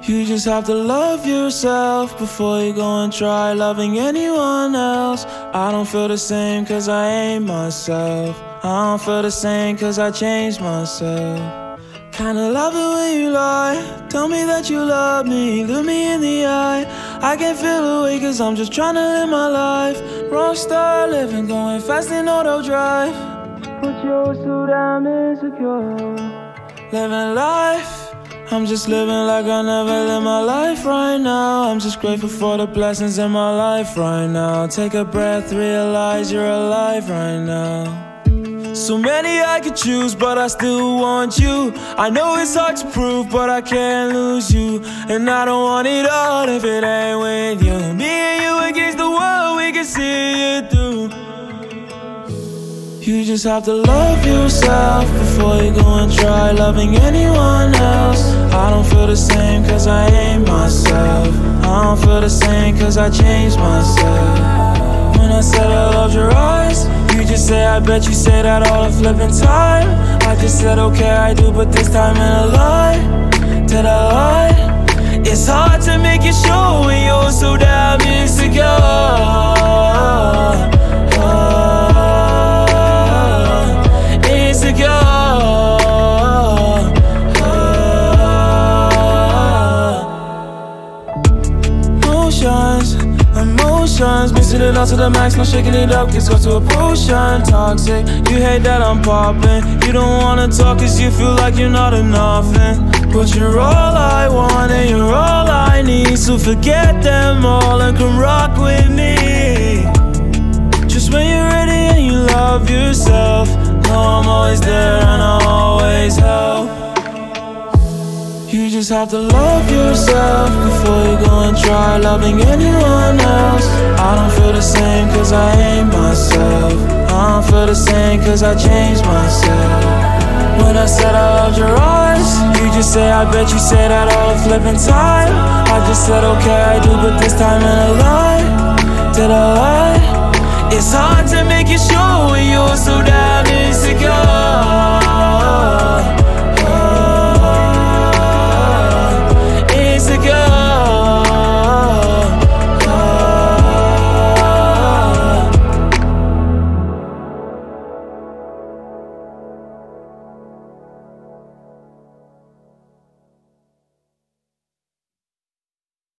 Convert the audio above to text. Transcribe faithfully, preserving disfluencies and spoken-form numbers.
You just have to love yourself before you go and try loving anyone else. I don't feel the same cause I ain't myself. I don't feel the same cause I changed myself. Kinda love it when you lie. Tell me that you love me, look me in the eye. I can't feel away cause I'm just trying to live my life. Rockstar living, going fast in auto drive. But you're so damn insecure. Living life, I'm just living like I never lived my life right now. I'm just grateful for the blessings in my life right now. Take a breath, realize you're alive right now. So many I could choose, but I still want you. I know it's hard to prove, but I can't lose you. And I don't want it all if it ain't with you. Me and you against the world, we can see it through. You just have to love yourself before you go and try loving anyone else. I don't feel the same cause I ain't myself. I don't feel the same cause I changed myself. When I said I loved your eyes, you just say I bet you say that all the flipping time. I just said okay I do, but this time in a lie. Did I lie? It's hard to make it show when you're so damn insecure. Emotions, mixing it all to the max, not shaking it up, gets got to a potion. Toxic, you hate that I'm popping. You don't wanna talk cause you feel like you're not enough. But you're all I want and you're all I need. So forget them all and come rock with me. Just when you're ready and you love yourself. Know I'm always there and I always help. You just have to love yourself before you go and try loving anyone else. I don't feel the same cause I ain't myself. I don't feel the same cause I changed myself. When I said I loved your eyes, you just say I bet you say that all the flipping time. I just said okay I do, but this time in a lie. Did I lie? It's hard to make it show when you're so damn